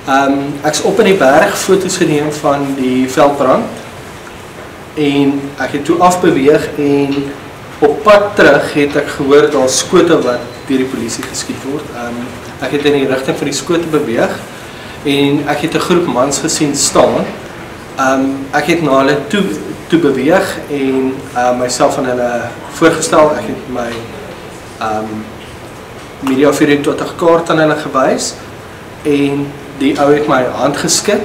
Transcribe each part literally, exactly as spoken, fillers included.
Um, ek is op in die berg foto's geneem van die veldbrand en ek het toe afbeweeg en op pad terug het ek gehoor daar skote wat deur die polisie geskiet word. Um, ek het in die rigting van die skote beweeg en ek het 'n groep mans gesien staan. Um, ek het na hulle toe, toe beweeg en uh, myself aan hulle voorgestel. Ek het my um, media vier twintig kaart aan hulle gewys en die ou het my hand geskit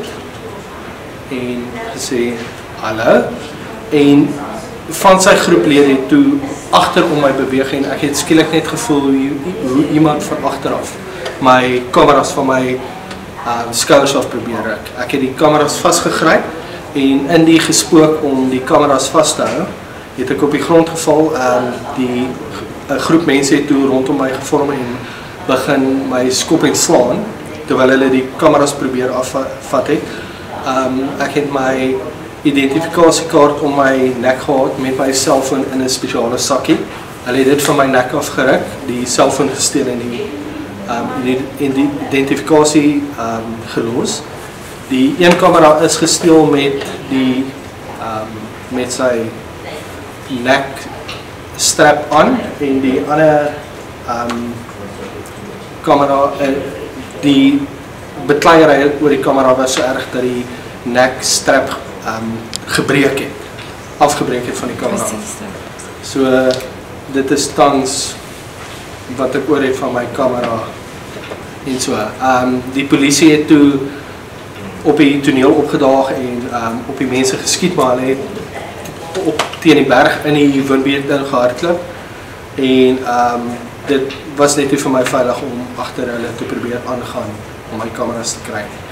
en gesê hallo en van sy groeplede het toe agter om my beweeg en ek het skielik net gevoel hoe, hoe iemand van agteraf my kameras van my um, skouers af probeer ruk. Ek het die kameras vasgegryp en in die gespook om die kameras vas te hou, het ek op die grond geval. Um, die 'n groep mense het toe rondom my gevorm en begin my skop en slaan terwyl hulle die kameras probeer afvat het. Um, ek het my identifikasiekaart om my nek gehad met my selfoon in 'n spesiale sakkie. Hulle het dit van my nek afgeruk, die selfoon gesteel en die, um, die, en die identifikasie um, gelos. Die een kamera is gesteel met die um, met sy nek strap aan en die ander um, kamera, uh, die bekleierery oor die kamera was so erg dat die nek strap um, gebreek het, afgebreek het van die kamera. So uh, dit is tans wat ek oor het van my kamera en so. Um, die polisie het toe op die toneel opgedaag en um, op die mense geskiet, maar hulle het op teen die berg in die windbeet gehardloop en um, dit was net vir my veilig om agter hulle te probeer aangaan om my kameras te kry.